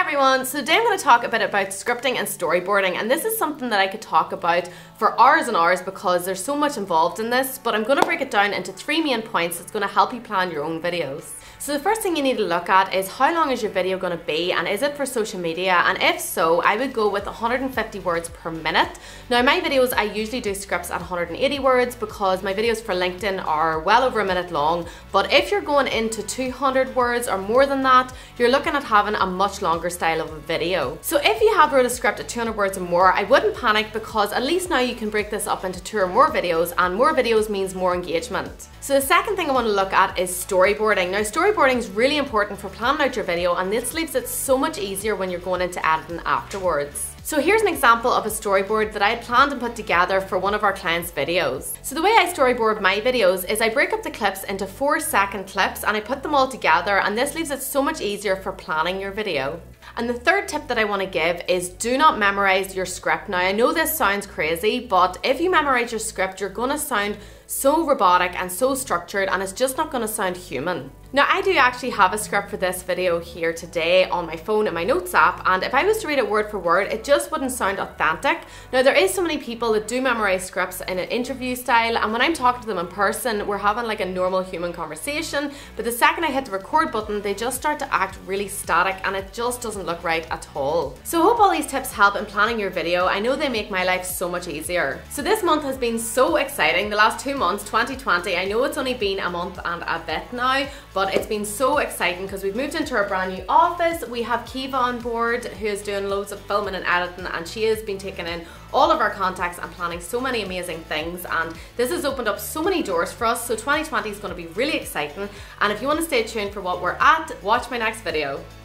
everyone, so today I'm going to talk a bit about scripting and storyboarding, and this is something that I could talk about for hours and hours because there's so much involved in this, but I'm going to break it down into 3 main points that's going to help you plan your own videos. So the first thing you need to look at is how long is your video going to be, and is it for social media, and if so, I would go with 150 words per minute. Now my videos, I usually do scripts at 180 words because my videos for LinkedIn are well over a minute long, but if you're going into 200 words or more than that, you're looking at having a much longer style of a video. So if you have wrote a script at 200 words or more, I wouldn't panic because at least now you can break this up into 2 or more videos, and more videos means more engagement. So the second thing I want to look at is storyboarding. Now storyboarding is really important for planning out your video, and this leaves it so much easier when you're going into editing afterwards. So here's an example of a storyboard that I had planned and put together for one of our clients' videos. So the way I storyboard my videos is I break up the clips into 4-second clips and I put them all together, and this leaves it so much easier for planning your video. And the third tip that I want to give is do not memorize your script. Now I know this sounds crazy, but if you memorize your script, you're going to sound so robotic and so structured, and it's just not going to sound human. Now I do actually have a script for this video here today on my phone in my notes app, and if I was to read it word for word, it just wouldn't sound authentic. Now there is so many people that do memorize scripts in an interview style, and when I'm talking to them in person, we're having like a normal human conversation, but the second I hit the record button, they just start to act really static, and it just doesn't look right at all. So I hope all these tips help in planning your video. I know they make my life so much easier. So this month has been so exciting. The last 2 months, 2020, I know it's only been a month and a bit now, but it's been so exciting because we've moved into our brand new office. We have Kiva on board who is doing loads of filming and editing, and she has been taking in all of our contacts and planning so many amazing things, and this has opened up so many doors for us. So 2020 is going to be really exciting, and if you want to stay tuned for what we're at, watch my next video.